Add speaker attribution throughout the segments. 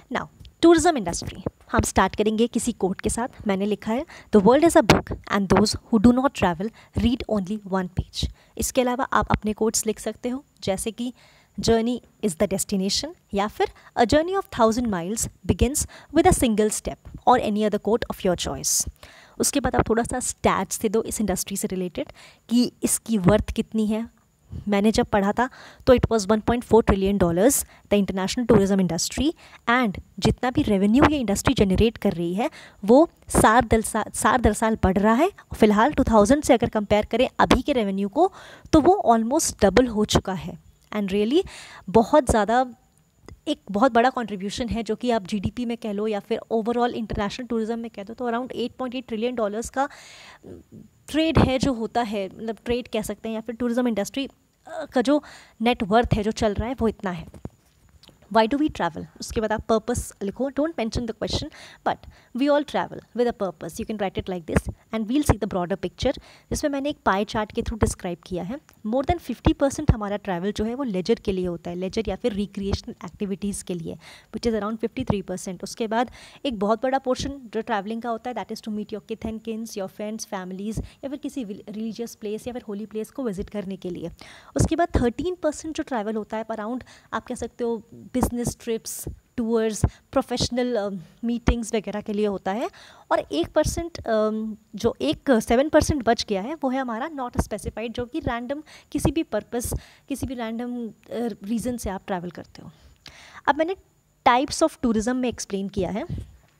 Speaker 1: Now tourism industry, हम start करेंगे किसी कोट के साथ. मैंने लिखा है the world is a book and those who do not travel read only one page. इसके अलावा आप अपने कोट्स लिख सकते हो, जैसे कि जर्नी इज़ द डेस्टिनेशन, या फिर a journey of 1000 miles begins with a single step, और any other quote of your choice. उसके बाद आप थोड़ा सा स्टैट्स दे दो इस इंडस्ट्री से रिलेटेड कि इसकी वर्थ कितनी है. मैंने जब पढ़ा था तो it was $1.4 trillion the international tourism industry, and जितना भी रेवेन्यू ये इंडस्ट्री जनरेट कर रही है वो साल दर साल बढ़ रहा है. फिलहाल 2000 से अगर कंपेयर करें अभी के रेवेन्यू को तो वो ऑलमोस्ट डबल हो चुका है. एंड रियली बहुत ज़्यादा एक बहुत बड़ा कंट्रीब्यूशन है, जो कि आप जीडीपी में कह लो या फिर ओवरऑल इंटरनेशनल टूरिज्म में कह दो, तो अराउंड $8.8 ट्रिलियन का ट्रेड है जो होता है, मतलब ट्रेड कह सकते हैं, या फिर टूरिज्म इंडस्ट्री का जो नेट वर्थ है जो चल रहा है वो इतना है. वाई डू वी ट्रैवल, उसके बाद आप पर्पस लिखो. Don't mention the question, but we all travel with a purpose. You can write it like this and we'll see the broader picture, जिसमें मैंने एक पाई चार्ट के थ्रू डिस्क्राइब किया है. मोर देन 50% हमारा ट्रैवल जो है वो लेजर के लिए होता है, लेजर या फिर रिक्रिएशनल एक्टिविटीज़ के लिए, विच इज़ अराउंड 53%. उसके बाद एक बहुत बड़ा पोर्शन जो ट्रैवलिंग का होता है that is to meet your kith and kins, your friends, families, या फिर किसी रिलीजियस प्लेस या फिर होली प्लेस को विजिट करने के लिए. उसके बाद 13% जो ट्रैवल होता है अराउंड, आप कह सकते हो business trips, tours, professional meetings वगैरह के लिए होता है. और 1% जो 7% बच गया है वो है हमारा नॉट स्पेसिफाइड, जो कि रैंडम किसी भी पर्पस, किसी भी रैंडम रीज़न से आप ट्रैवल करते हो. अब मैंने टाइप्स ऑफ टूरिज़म में एक्सप्लेन किया है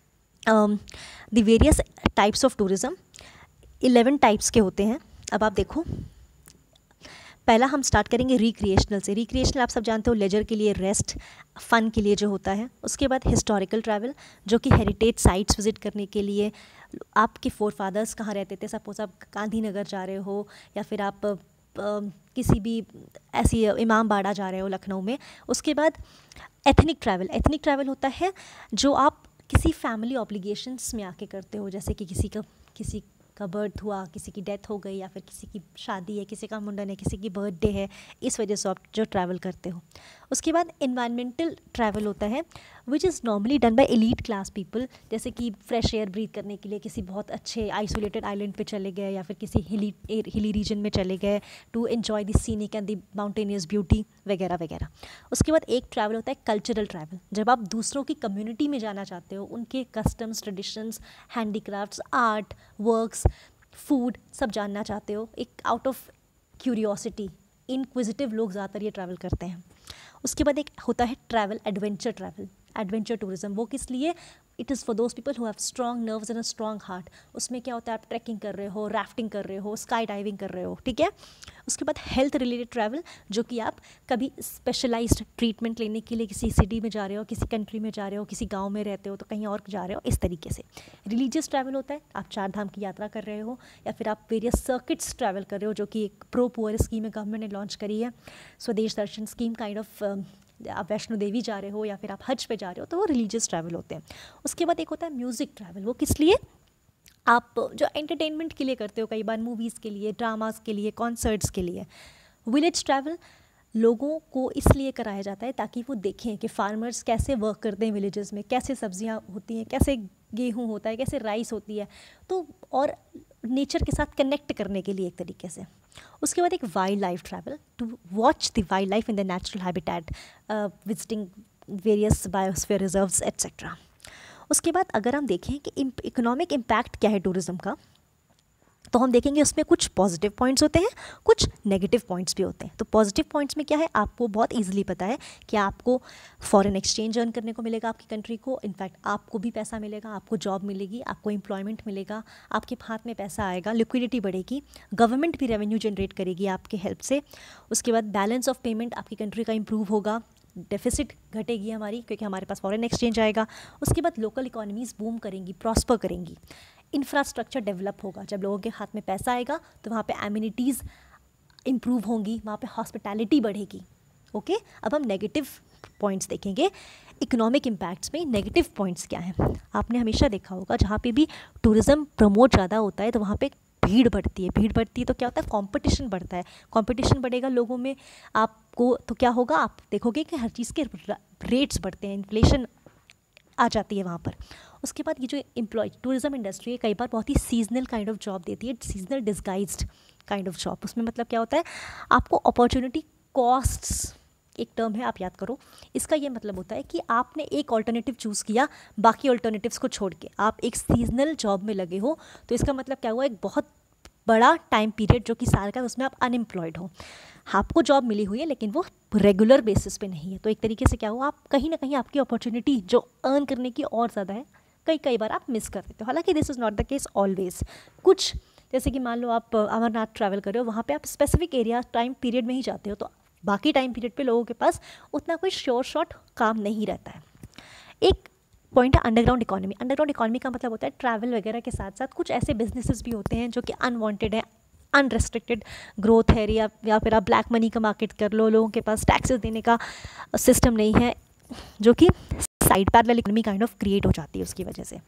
Speaker 1: the various types of tourism. 11 types के होते हैं. अब आप देखो, पहला हम स्टार्ट करेंगे रिक्रिएशनल से. रिक्रिएशनल आप सब जानते हो, लेजर के लिए, रेस्ट, फ़न के लिए जो होता है. उसके बाद हिस्टोरिकल ट्रैवल, जो कि हेरिटेज साइट्स विजिट करने के लिए. आपके फोर फादर्स कहाँ रहते थे, सपोज आप गांधीनगर जा रहे हो, या फिर आप किसी भी ऐसी इमाम बाड़ा जा रहे हो लखनऊ में. उसके बाद एथनिक ट्रैवल. एथनिक ट्रैवल होता है जो आप किसी फैमिली ऑब्लिगेशंस में आके करते हो, जैसे कि किसी का बर्थ हुआ, किसी की डेथ हो गई, या फिर किसी की शादी है, किसी का मुंडन है, किसी की बर्थडे है, इस वजह से आप जो ट्रैवल करते हो. उसके बाद एनवायरमेंटल ट्रैवल होता है which is normally done by elite class people, जैसे कि फ्रेश एयर ब्रीथ करने के लिए किसी बहुत अच्छे आइसोलेटेड आइलैंड पे चले गए, या फिर किसी हिली रीजन में चले गए to enjoy the scenic and the mountainous beauty वगैरह वगैरह. उसके बाद एक ट्रैवल होता है कल्चरल ट्रैवल, जब आप दूसरों की कम्युनिटी में जाना चाहते हो, उनके customs, traditions, handicrafts, art works, food सब जानना चाहते हो, एक आउट ऑफ क्यूरियोसिटी. इनक्विजिटिव लोग ज़्यादातर ये ट्रैवल करते हैं. उसके बाद एक होता है travel adventure travel, adventure tourism. वो किस लिए, it is for those people who have strong nerves and a strong heart. उसमें क्या होता है, आप ट्रैकिंग कर रहे हो, राफ्टिंग कर रहे हो, स्काई डाइविंग कर रहे हो, ठीक है. उसके बाद हेल्थ रिलेटेड ट्रैवल, जो कि आप कभी स्पेशलाइज्ड ट्रीटमेंट लेने के लिए किसी सिटी में जा रहे हो, किसी कंट्री में जा रहे हो, किसी गाँव में रहते हो तो कहीं और जा रहे हो, इस तरीके से. रिलीजियस ट्रैवल होता है, आप 4 धाम की यात्रा कर रहे हो, या फिर आप वेरियस सर्किट्स ट्रैवल कर रहे हो, जो कि एक प्रो पुअर स्कीम है, गवर्नमेंट ने लॉन्च करी है, स्वदेश दर्शन स्कीम काइंड ऑफ. आप वैष्णो देवी जा रहे हो या फिर आप हज पे जा रहे हो, तो वो रिलीजियस ट्रैवल होते हैं. उसके बाद एक होता है म्यूज़िक ट्रैवल. वो किस लिए, आप जो एंटरटेनमेंट के लिए करते हो, कई बार मूवीज़ के लिए, ड्रामास के लिए, कॉन्सर्ट्स के लिए. विलेज ट्रैवल लोगों को इसलिए कराया जाता है ताकि वो देखें कि फार्मर्स कैसे वर्क करते हैं विलेजेस में, कैसे सब्जियां होती हैं, कैसे गेहूं होता है, कैसे राइस होती है, तो और नेचर के साथ कनेक्ट करने के लिए एक तरीके से. उसके बाद एक wildlife travel, to watch the wildlife in the natural habitat, visiting various biosphere reserves etcetera. उसके बाद अगर हम देखें कि इकोनॉमिक इम्पैक्ट क्या है टूरिज़्म का, तो हम देखेंगे उसमें कुछ पॉजिटिव पॉइंट्स होते हैं, कुछ नेगेटिव पॉइंट्स भी होते हैं. तो पॉजिटिव पॉइंट्स में क्या है, आपको बहुत इजीली पता है कि आपको फॉरेन एक्सचेंज अर्न करने को मिलेगा आपकी कंट्री को. इनफैक्ट आपको भी पैसा मिलेगा, आपको जॉब मिलेगी, आपको एम्प्लॉयमेंट मिलेगा, आपके हाथ में पैसा आएगा, लिक्विडिटी बढ़ेगी, गवर्नमेंट भी रेवेन्यू जनरेट करेगी आपके हेल्प से. उसके बाद बैलेंस ऑफ पेमेंट आपकी कंट्री का इंप्रूव होगा, डेफिसिट घटेगी हमारी, क्योंकि हमारे पास फॉरेन एक्सचेंज आएगा. उसके बाद लोकल इकोनॉमीज़ बूम करेंगी, प्रॉस्पर करेंगी. इंफ्रास्ट्रक्चर डेवलप होगा, जब लोगों के हाथ में पैसा आएगा तो वहाँ पे एमिनिटीज़ इम्प्रूव होंगी, वहाँ पे हॉस्पिटैलिटी बढ़ेगी. ओके, अब हम नेगेटिव पॉइंट्स देखेंगे. इकोनॉमिक इम्पैक्ट्स में नेगेटिव पॉइंट्स क्या हैं. आपने हमेशा देखा होगा जहाँ पे भी टूरिज़्म प्रमोट ज़्यादा होता है तो वहाँ पे भीड़ बढ़ती है. भीड़ बढ़ती है तो क्या होता है, कंपटीशन बढ़ता है. कंपटीशन बढ़ेगा लोगों में, आपको तो क्या होगा, आप देखोगे कि हर चीज़ के रेट्स बढ़ते हैं, इन्फ्लेशन आ जाती है वहाँ पर। उसके बाद ये जो एम्प्लॉय टूरिज्म इंडस्ट्री है कई बार बहुत ही सीजनल काइंड ऑफ जॉब देती है, seasonal disguised kind of job. उसमें मतलब क्या होता है, आपको अपॉर्चुनिटी कॉस्ट्स एक टर्म है, आप याद करो। इसका ये मतलब होता है कि आपने एक ऑल्टरनेटिव चूज़ किया बाकी ऑल्टरनेटिव्स को छोड़ के, आप एक सीजनल जॉब में लगे हो, तो इसका मतलब क्या हुआ, एक बहुत बड़ा टाइम पीरियड जो कि साल का, उसमें आप अनएम्प्लॉयड हो। आपको जॉब मिली हुई है लेकिन वो रेगुलर बेसिस पे नहीं है, तो एक तरीके से क्या हुआ, आप कहीं ना कहीं आपकी अपॉर्चुनिटी जो अर्न करने की और ज़्यादा है, कई बार आप मिस कर देते हो। हालांकि this is not the case always. कुछ जैसे कि मान लो आप अमरनाथ ट्रैवल कर रहे हो, वहाँ पे आप स्पेसिफिक एरिया टाइम पीरियड में ही जाते हो, तो बाकी टाइम पीरियड पे लोगों के पास उतना कोई श्योर शॉट काम नहीं रहता है। एक पॉइंट है अंडरग्राउंड इकोनॉमी। अंडरग्राउंड इकोनॉमी का मतलब होता है ट्रैवल वगैरह के साथ साथ कुछ ऐसे बिजनेसेस भी होते हैं जो कि अनवांटेड है, अनरेस्ट्रिक्टेड ग्रोथ है, या फिर आप ब्लैक मनी का मार्केट कर लो, लोगों के पास टैक्सेस देने का सिस्टम नहीं है, जो कि side parallel economy kind of create हो जाती है उसकी वजह से।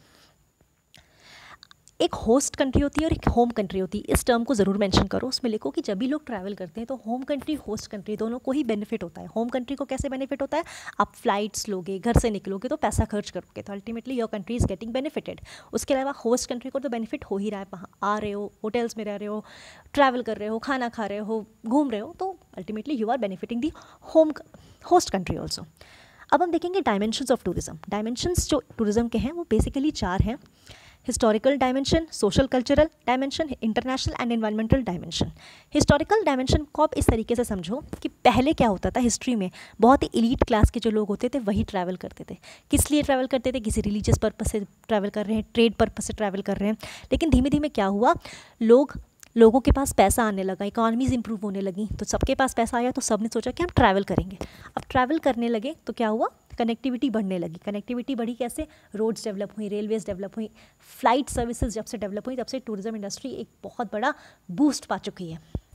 Speaker 1: एक होस्ट कंट्री होती है और एक होम कंट्री होती है, इस टर्म को ज़रूर मेंशन करो। उसमें लिखो कि जब भी लोग ट्रैवल करते हैं तो होम कंट्री होस्ट कंट्री दोनों को ही बेनिफिट होता है। होम कंट्री को कैसे बेनिफिट होता है, आप फ्लाइट्स लोगे, घर से निकलोगे तो पैसा खर्च करोगे, तो ultimately your country is getting benefited. उसके अलावा होस्ट कंट्री को तो बेनिफिट हो ही रहा है, वहाँ आ रहे हो, होटल्स में रह रहे हो, ट्रैवल कर रहे हो, खाना खा रहे हो, घूम रहे हो, तो ultimately you are benefiting the home host country also. अब हम देखेंगे डायमेंशंस ऑफ टूरिज्म। डायमेंशंस जो टूरिज्म के हैं वो बेसिकली 4 हैं: historical dimension, social cultural dimension, international and environmental dimension. Historical dimension को आप इस तरीके से समझो कि पहले क्या होता था, हिस्ट्री में बहुत ही एलीट क्लास के जो लोग होते थे वही ट्रैवल करते थे। किस लिए ट्रैवल करते थे, किसी रिलीजियस पर्पस से ट्रैवल कर रहे हैं, ट्रेड पर्पस से ट्रैवल कर रहे हैं। लेकिन धीमे धीमे क्या हुआ, लोगों के पास पैसा आने लगा, इकॉनमीज़ इंप्रूव होने लगी, तो सबके पास पैसा आया तो सबने सोचा कि हम ट्रैवल करेंगे। अब ट्रैवल करने लगे तो क्या हुआ, कनेक्टिविटी बढ़ने लगी। कनेक्टिविटी बढ़ी कैसे, रोड्स डेवलप हुई, रेलवेज डेवलप हुई, फ्लाइट सर्विसेज जब से डेवलप हुई तब से टूरिज्म इंडस्ट्री एक बहुत बड़ा बूस्ट पा चुकी है।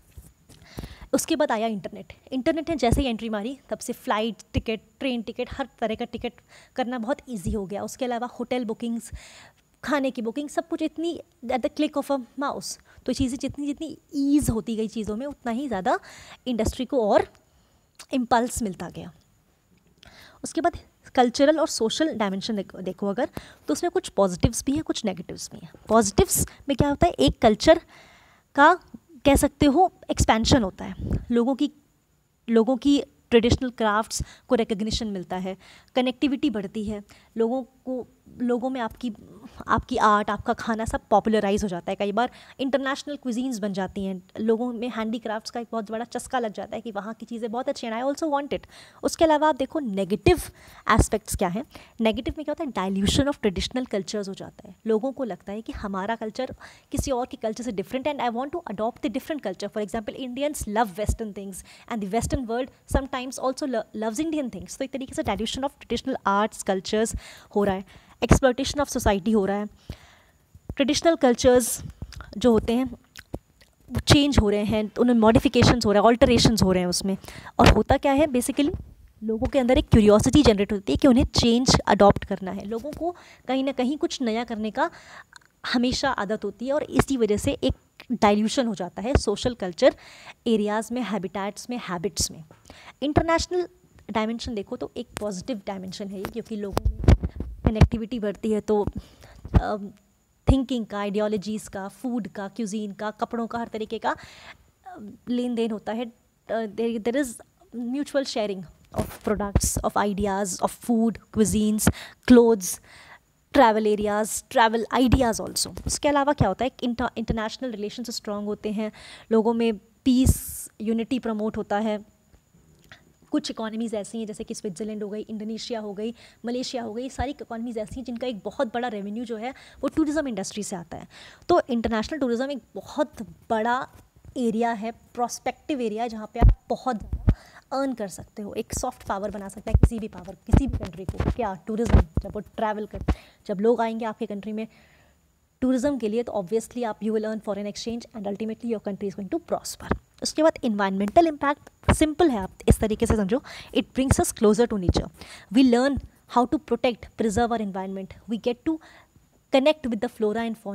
Speaker 1: उसके बाद आया इंटरनेट। इंटरनेट ने जैसे ही एंट्री मारी तब से फ़्लाइट टिकट, ट्रेन टिकट, हर तरह का टिकट करना बहुत ईजी हो गया। उसके अलावा होटल बुकिंग्स, खाने की बुकिंग, सब कुछ इतनी at the click of a mouse. तो चीज़ें जितनी ईज़ होती गई चीज़ों में, उतना ही ज़्यादा इंडस्ट्री को और इम्पल्स मिलता गया। उसके बाद कल्चरल और सोशल डायमेंशन देखो अगर, तो उसमें कुछ पॉजिटिव्स भी हैं, कुछ नेगेटिव्स भी हैं। पॉजिटिव्स में क्या होता है, एक कल्चर का कह सकते हो एक्सपेंशन होता है, लोगों की ट्रेडिशनल क्राफ्ट्स को रिकग्निशन मिलता है, कनेक्टिविटी बढ़ती है, लोगों में आपकी आर्ट, आपका खाना सब पॉपुलराइज हो जाता है। कई बार इंटरनेशनल क्विजीन्स बन जाती हैं, लोगों में हैंडीक्राफ्ट्स का एक बहुत बड़ा चस्का लग जाता है कि वहाँ की चीज़ें बहुत अच्छी हैं, आई ऑल्सो वांट इट। उसके अलावा आप देखो नेगेटिव एस्पेक्ट्स क्या हैं। नेगेटिव में क्या होता है, डाइल्यूशन ऑफ ट्रेडिशनल कल्चर्स हो जाता है। लोगों को लगता है कि हमारा कल्चर किसी और के कल्चर से different and I want to adopt the different culture. For example Indians love western things and the western world sometimes also loves Indian things. तो एक तरीके से dilution of traditional arts cultures हो रहा है, एक्सप्लॉयटेशन ऑफ सोसाइटी हो रहा है, ट्रेडिशनल कल्चर्स जो होते हैं चेंज हो रहे हैं, उनमें मॉडिफिकेशंस हो रहे हैं, ऑल्टरेशंस हो रहे हैं उसमें। और होता क्या है, बेसिकली लोगों के अंदर एक क्यूरियोसिटी जनरेट होती है कि उन्हें चेंज अडॉप्ट करना है। लोगों को कहीं ना कहीं कुछ नया करने का हमेशा आदत होती है और इसी वजह से एक डाइल्यूशन हो जाता है सोशल कल्चर एरियाज़ में, हैबिटेट्स में, हैबिट्स में। इंटरनेशनल डायमेंशन देखो तो एक पॉजिटिव डायमेंशन है ये, क्योंकि लोगों में कनेक्टिविटी बढ़ती है तो थिंकिंग का, आइडियोलॉजीज़ का, फूड का, क्यूजीन का, कपड़ों का, हर तरीके का लेन देन होता है। There is mutual sharing of products, of ideas, of food, cuisines, clothes, travel areas, travel ideas also. उसके अलावा क्या होता है, इंटरनेशनल रिलेशंस स्ट्रॉन्ग होते हैं, लोगों में पीस, यूनिटी प्रमोट होता है। कुछ इकॉनमीज़ ऐसी हैं जैसे कि स्विट्ज़रलैंड हो गई, इंडोनेशिया हो गई, मलेशिया हो गई, सारी इकॉनमीज़ ऐसी हैं जिनका एक बहुत बड़ा रेवेन्यू जो है वो टूरिज़्म इंडस्ट्री से आता है। तो इंटरनेशनल टूरिज़्म एक बहुत बड़ा एरिया है, प्रोस्पेक्टिव एरिया है, जहाँ पे आप बहुत ज़्यादा अर्न कर सकते हो, एक सॉफ्ट पावर बना सकता है किसी भी कंट्री को। क्या टूरिज़्म, जब वो ट्रैवल कर, जब लोग आएंगे आपके कंट्री में टूरिज़्म के लिए, तो ऑब्वियसली आप you will earn foreign exchange and ultimately your country is going to prosper. उसके बाद इन्वायरमेंटल इम्पैक्ट सिंपल है, आप इस तरीके से समझो, it brings us closer to nature. We learn how to protect, preserve our environment, we get to connect with the flora and fauna,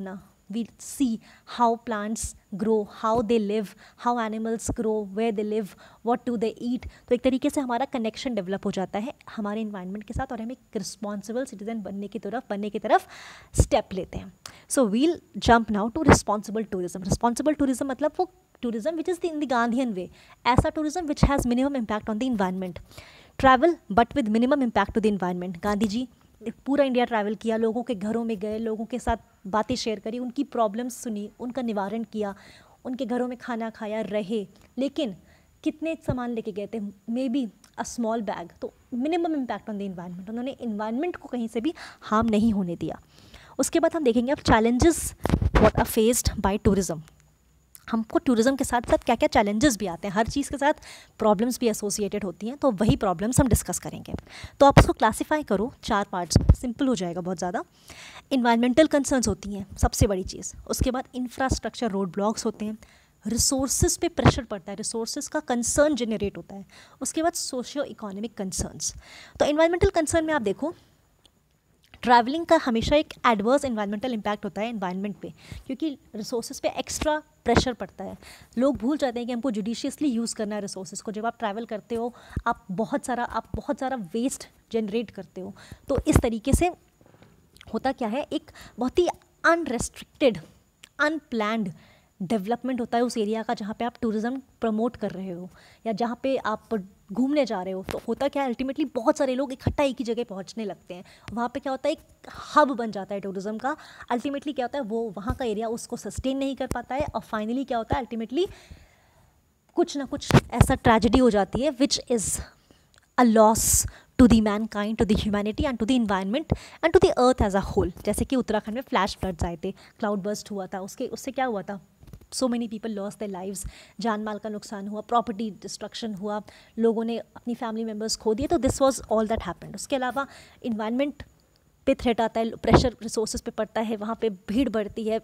Speaker 1: we see how plants grow, how they live, how animals grow, where they live, what do they eat. तो एक तरीके से हमारा connection develop हो जाता है हमारे environment के साथ और हम एक रिस्पॉन्सिबल सिटीजन बनने की तरफ स्टेप लेते हैं। So we'll jump now to responsible tourism. Responsible tourism मतलब वो tourism which is in the Gandhian way, ऐसा tourism which has minimum impact on the environment. Travel but with minimum impact to the environment. Gandhi ji पूरा India travel किया, लोगों के घरों में गए, लोगों के साथ बातें शेयर करी, उनकी प्रॉब्लम्स सुनी, उनका निवारण किया, उनके घरों में खाना खाया, रहे। लेकिन कितने सामान लेके गए थे? May be a small bag. तो minimum impact on the environment, उन्होंने इन्वायरमेंट को कहीं से भी हार्म नहीं होने दिया। उसके बाद हम देखेंगे अब challenges what are faced by tourism. हमको टूरिज्म के साथ साथ क्या क्या चैलेंजेस भी आते हैं, हर चीज़ के साथ प्रॉब्लम्स भी एसोसिएटेड होती हैं, तो वही प्रॉब्लम्स हम डिस्कस करेंगे। तो आप उसको क्लासीफाई करो 4 पार्ट्स में, सिंपल हो जाएगा बहुत ज़्यादा। इन्वायरमेंटल कंसर्न्स होती हैं सबसे बड़ी चीज़, उसके बाद इंफ्रास्ट्रक्चर रोड ब्लॉक्स होते हैं, रिसोर्सेज पे प्रेशर पड़ता है, रिसोर्सेज का कंसर्न जनरेट होता है, उसके बाद सोशियो इकोनॉमिक कंसर्न्स। तो इन्वायरमेंटल कंसर्न में आप देखो ट्रैवलिंग का हमेशा एक एडवर्स इन्वायरमेंटल इम्पैक्ट होता है इन्वायरमेंट पे, क्योंकि रिसोर्सेज पे एक्स्ट्रा प्रेशर पड़ता है। लोग भूल जाते हैं कि हमको जुडिशियसली यूज़ करना है रिसोर्सेज को। जब आप ट्रैवल करते हो आप बहुत सारा वेस्ट जनरेट करते हो। तो इस तरीके से होता क्या है, एक बहुत ही अनरेस्ट्रिक्टेड अनप्लैंड डेवलपमेंट होता है उस एरिया का जहाँ पे आप टूरिज़्म प्रमोट कर रहे हो या जहाँ पे आप घूमने जा रहे हो। तो होता क्या है, अल्टीमेटली बहुत सारे लोग इकट्ठा एक ही जगह पहुँचने लगते हैं, वहाँ पे क्या होता है एक हब बन जाता है टूरिज़्म का। अल्टीमेटली क्या होता है, वो वहाँ का एरिया उसको सस्टेन नहीं कर पाता है और फाइनली क्या होता है, अल्टीमेटली कुछ ना कुछ ऐसा ट्रेजेडी हो जाती है which is a loss to the mankind, to the humanity and to the environment and to the earth as a whole. जैसे कि उत्तराखंड में फ्लैश फ्लड्स आए थे, क्लाउड बर्स्ट हुआ था, उससे क्या हुआ था, so many people loss their lives, जान माल का नुकसान हुआ, प्रॉपर्टी डिस्ट्रक्शन हुआ, लोगों ने अपनी फैमिली मेम्बर्स खो दिए। तो this was all that happened. उसके अलावा इन्वायरमेंट पे थ्रेट आता है, प्रेशर रिसोर्सेज पे पड़ता है, वहाँ पे भीड़ बढ़ती है,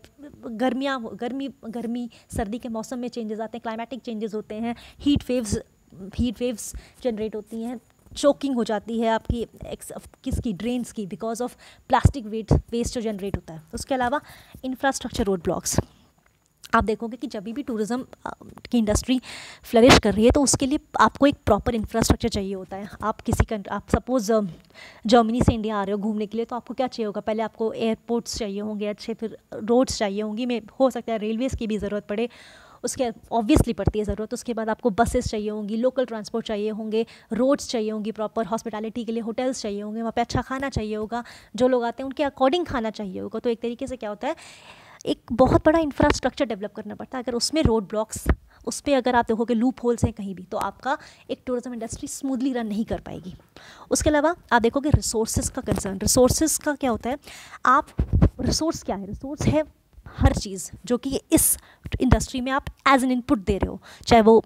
Speaker 1: गर्मी सर्दी के मौसम में चेंजेस आते हैं, क्लाइमेटिक चेंजेस होते हैं, हीट वेव्स जनरेट होती हैं, चोकिंग हो जाती है आपकी किसकी ड्रेन्स की बिकॉज ऑफ प्लास्टिक वेस्ट जो जनरेट होता है। उसके अलावा इंफ्रास्ट्रक्चर रोड ब्लॉक्स, आप देखोगे कि जब भी टूरिज़्म की इंडस्ट्री फ्लरिश कर रही है तो उसके लिए आपको एक प्रॉपर इंफ्रास्ट्रक्चर चाहिए होता है। आप सपोज़ जर्मनी से इंडिया आ रहे हो घूमने के लिए, तो आपको क्या चाहिए होगा, पहले आपको एयरपोर्ट्स चाहिए होंगे अच्छे, फिर रोड्स चाहिए होंगी, में हो सकता है रेलवेज़ की भी ज़रूरत पड़े, उसके ऑब्वियसली पड़ती है ज़रूरत। उसके बाद आपको बसेस चाहिए होंगी, लोकल ट्रांसपोर्ट चाहिए होंगे, रोड्स चाहिए होंगी, प्रॉपर हॉस्पिटैलिटी के लिए होटल्स चाहिए होंगे, वहाँ पे अच्छा खाना चाहिए होगा, जो लोग आते हैं उनके अकॉर्डिंग खाना चाहिए होगा। तो एक तरीके से क्या होता है, एक बहुत बड़ा इंफ्रास्ट्रक्चर डेवलप करना पड़ता है। अगर उसमें रोड ब्लॉक्स, उस पर अगर आप देखोगे लूप होल्स हैं कहीं भी, तो आपका एक टूरिज्म इंडस्ट्री स्मूथली रन नहीं कर पाएगी। उसके अलावा आप देखोगे रिसोर्सेज का कंसर्न। रिसोर्सेज का क्या होता है, आप रिसोर्स क्या है, रिसोर्स है हर चीज़ जो कि इस इंडस्ट्री में आप एज एन इनपुट दे रहे हो, चाहे वो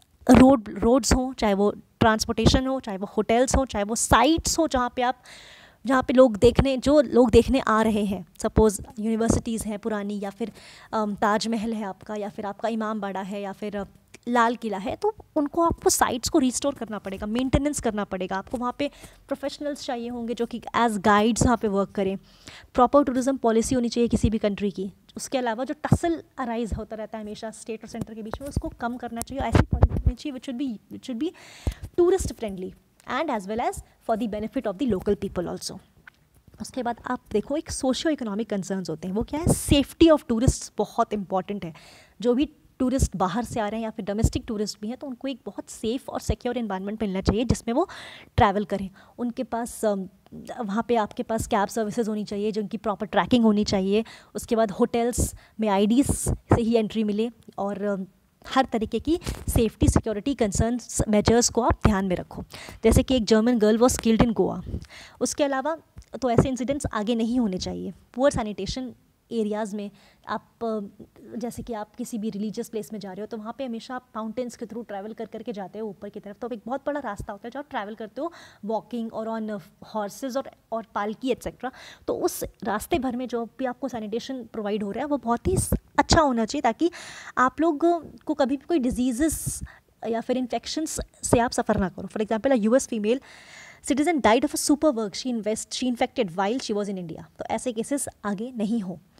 Speaker 1: रोड्स हों, चाहे वो ट्रांसपोर्टेशन हो, चाहे वो होटल्स हो, चाहे वो साइट्स हो जहाँ पे लोग देखने आ रहे हैं। सपोज़ यूनिवर्सिटीज़ हैं पुरानी, या फिर ताजमहल है आपका, या फिर आपका इमाम बाड़ा है, या फिर लाल किला है, तो आपको साइट्स को रिस्टोर करना पड़ेगा, मेंटेनेंस करना पड़ेगा। आपको वहाँ पे प्रोफेशनल्स चाहिए होंगे जो कि एज गाइड्स वहाँ पे वर्क करें। प्रॉपर टूरिज्म पॉलिसी होनी चाहिए किसी भी कंट्री की। उसके अलावा जो टसल अराइज होता रहता है हमेशा स्टेट और सेंटर के बीच में, उसको कम करना चाहिए। ऐसी पॉलिसी होनी चाहिए which should be tourist friendly and as well as for the benefit of the local people also. उसके बाद आप देखो एक सोशियो इकोनॉमिक कंसर्न्स होते हैं, वो क्या है, सेफ्टी ऑफ टूरिस्ट बहुत इंपॉर्टेंट है। जो भी टूरिस्ट बाहर से आ रहे हैं या फिर डोमेस्टिक टूरिस्ट भी हैं, तो उनको एक बहुत सेफ़ और सिक्योर एनवायरनमेंट मिलना चाहिए जिसमें वो ट्रैवल करें। उनके पास वहाँ पे आपके पास कैब सर्विसेज होनी चाहिए, जिनकी प्रॉपर ट्रैकिंग होनी चाहिए। उसके बाद होटल्स में आईडीज़ से ही एंट्री मिले, और हर तरीके की सेफ्टी सिक्योरिटी कंसर्न्स मेजर्स को आप ध्यान में रखो। जैसे कि एक German girl was killed in Goa. उसके अलावा तो ऐसे इंसिडेंट्स आगे नहीं होने चाहिए। पुअर सैनिटेशन एरियाज़ में आप जैसे कि आप किसी भी रिलीजियस प्लेस में जा रहे हो, तो वहाँ पे हमेशा आप माउंटेन्स के थ्रू ट्रैवल कर के जाते हो ऊपर की तरफ। तो एक बहुत बड़ा रास्ता होता है जो आप ट्रैवल करते हो वॉकिंग और ऑन हॉर्सेस और पालकी एक्सेट्रा। तो उस रास्ते भर में जो भी आपको सैनिटेशन प्रोवाइड हो रहा है वो बहुत ही अच्छा होना चाहिए, ताकि आप लोग को कभी भी कोई डिजीज़ या फिर इन्फेक्शंस से आप सफ़र ना करो। For example, a US female citizen died of a super work she infected while she was in India. तो ऐसे केसेस आगे नहीं हो।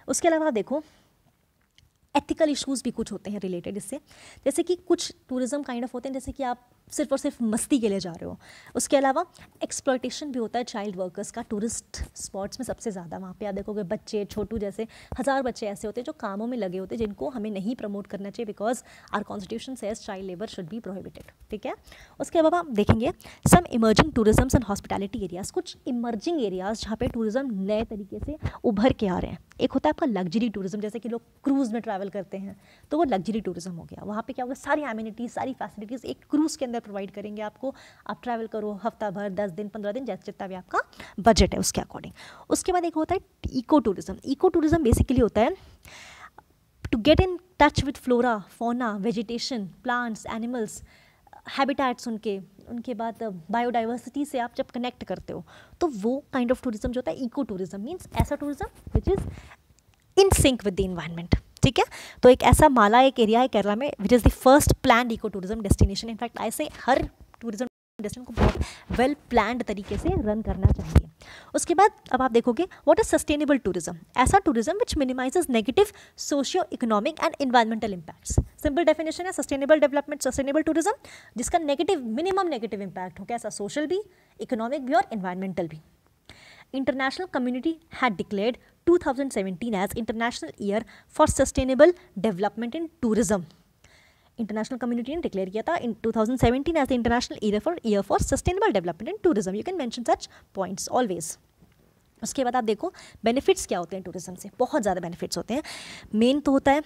Speaker 1: उसके अलावा आप देखो एथिकल इश्यूज़ भी कुछ होते हैं रिलेटेड इससे, जैसे कि कुछ टूरिज़्म काइंड ऑफ होते हैं जैसे कि आप सिर्फ और सिर्फ मस्ती के लिए जा रहे हो। उसके अलावा एक्सप्लॉयटेशन भी होता है चाइल्ड वर्कर्स का टूरिस्ट स्पॉट्स में सबसे ज़्यादा। वहाँ पे आप देखोगे बच्चे, छोटू जैसे हज़ार बच्चे ऐसे होते हैं जो कामों में लगे होते हैं, जिनको हमें नहीं प्रमोट करना चाहिए because our constitution says child labour should be prohibited, ठीक है। उसके अलावा आप देखेंगे some emerging tourism and hospitality areas, कुछ इमर्जिंग एरियाज़ जहाँ पे टूरिज्म नए तरीके से उभर के आ रहे हैं। एक होता है आपका लग्जरी टूरिज्म, जैसे कि लोग क्रूज़ में ट्रैवल करते हैं तो वो लग्जरी टूरिज्म हो गया। वहाँ पे क्या होगा, सारी एमिनिटीज़, सारी फैसिलिटीज़ एक क्रूज़ के अंदर प्रोवाइड करेंगे आपको। आप ट्रैवल करो हफ्ता भर, 10 दिन, 15 दिन, जैसे जितना भी आपका बजट है उसके अकॉर्डिंग। उसके बाद एक होता है eco tourism. Eco tourism basically होता है to get in touch with flora, fauna, vegetation, plants, animals, habitats उनके बाद बायोडाइवर्सिटी से आप जब कनेक्ट करते हो तो वो काइंड ऑफ टूरिज्म जो होता है इको टूरिज्म मीन्स ऐसा tourism which is in sync with the environment, ठीक है। तो एक ऐसा माला एक एरिया है केरला में which is the first planned eco tourism destination. In fact ऐसे हर टूरिज्म डेस्टिनेशन को बहुत वेल प्लान्ड तरीके से रन करना चाहिए। उसके बाद अब आप देखोगे व्हाट इज सस्टेनेबल टूरिज्म, ऐसा tourism which minimises negative socio economic and environmental impacts. Simple definition है सस्टेनेबल डेवलपमेंट, सस्टेनेबल टूरिज्म जिसका मिनिमम नेगेटिव इम्पैक्ट हो, कैसा, सोशल भी, इकोनॉमिक भी और इन्वायरमेंटल भी। International community had declared 2017 as International Year for Sustainable Development in Tourism. International community ने declare किया था in 2017 as the international year for sustainable development in tourism. You can mention such points always. उसके बाद आप देखो benefits क्या होते हैं टूरिज्म से, बहुत ज़्यादा बेनिफिट्स होते हैं। मेन तो होता है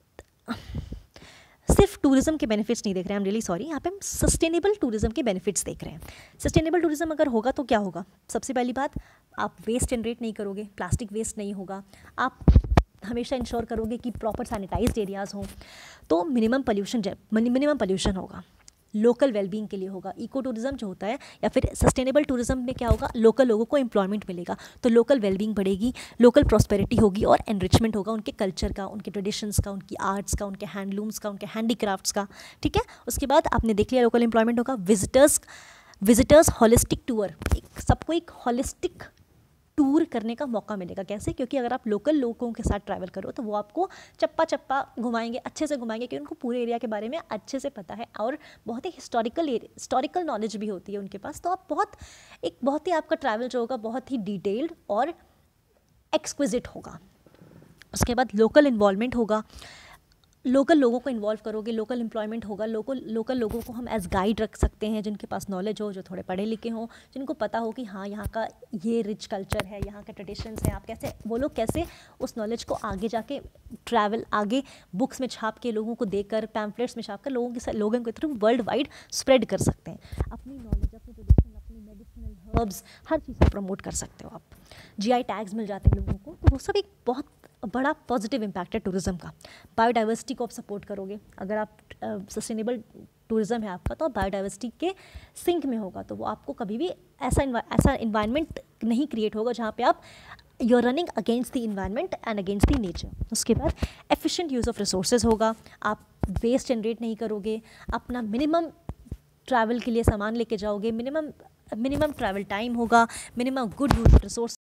Speaker 1: सिर्फ टूरिज्म के बेनिफिट्स नहीं देख रहे हैं, आई एम रियली सॉरी, यहाँ पे हम सस्टेनेबल टूरिज्म के बेनिफिट्स देख रहे हैं। सस्टेनेबल टूरिज्म अगर होगा तो क्या होगा, सबसे पहली बात आप वेस्ट जनरेट नहीं करोगे, प्लास्टिक वेस्ट नहीं होगा, आप हमेशा इंश्योर करोगे कि प्रॉपर सैनिटाइज्ड एरियाज़ हों, तो मिनिमम पोल्यूशन होगा, लोकल वेलबींग के लिए होगा। इको टूरिज्म जो होता है या फिर सस्टेनेबल टूरिज्म में क्या होगा, लोकल लोगों को एम्प्लॉयमेंट मिलेगा, तो लोकल वेलबींग बढ़ेगी, लोकल प्रॉस्पेरिटी होगी और एनरिचमेंट होगा उनके कल्चर का, उनके ट्रेडिशंस का, उनकी आर्ट्स का, उनके हैंडलूम्स का, उनके हैंडीक्राफ्ट्स का, ठीक है। उसके बाद आपने देख लिया लोकल एम्प्लॉयमेंट होगा। विजिटर्स हॉलिस्टिक टूर, सबको एक हॉलिस्टिक टूर करने का मौका मिलेगा। कैसे, क्योंकि अगर आप लोकल लोगों के साथ ट्रैवल करो तो वो आपको चप्पा चप्पा घुमाएंगे, अच्छे से घुमाएंगे, क्योंकि उनको पूरे एरिया के बारे में अच्छे से पता है और बहुत ही हिस्टोरिकल नॉलेज भी होती है उनके पास। तो आप बहुत ही आपका ट्रैवल जो होगा बहुत ही डिटेल्ड और एक्सक्विजिट होगा। उसके बाद लोकल इन्वॉल्वमेंट होगा, लोकल लोगों को इन्वॉल्व करोगे, लोकल एम्प्लॉयमेंट होगा, लोकल लोगों को हम एज गाइड रख सकते हैं जिनके पास नॉलेज हो, जो थोड़े पढ़े लिखे हों, जिनको पता हो कि हाँ यहाँ का ये रिच कल्चर है, यहाँ के ट्रेडिशंस हैं, आप कैसे वो लोग कैसे उस नॉलेज को आगे जाके आगे बुक्स में छाप के, लोगों को देकर, पैम्फलेट्स में छाप कर लोगों के थ्रू वर्ल्ड वाइड स्प्रेड कर सकते हैं। अपनी नॉलेज, अपनी ट्रेडिशन, अपनी मेडिसिनल हर्ब्स, हर चीज़ को प्रमोट कर सकते हो आप। GI टैग्स मिल जाते हैं लोगों को, तो वो सब एक बहुत बड़ा पॉजिटिव इम्पैक्ट है टूरिज्म का। बायोडाइवर्सिटी को आप सपोर्ट करोगे, अगर आप सस्टेनेबल टूरिज्म है आपका तो आप बायोडाइवर्सिटी के सिंक में होगा, तो वो आपको कभी भी ऐसा इन्वायरमेंट नहीं क्रिएट होगा जहाँ पे आप you are running against the environment and against the nature. उसके बाद एफिशिएंट यूज़ ऑफ रिसोर्सेज होगा, आप वेस्ट जनरेट नहीं करोगे, अपना मिनिमम ट्रैवल के लिए सामान लेके जाओगे, मिनिमम ट्रैवल टाइम होगा, minimum good use of resource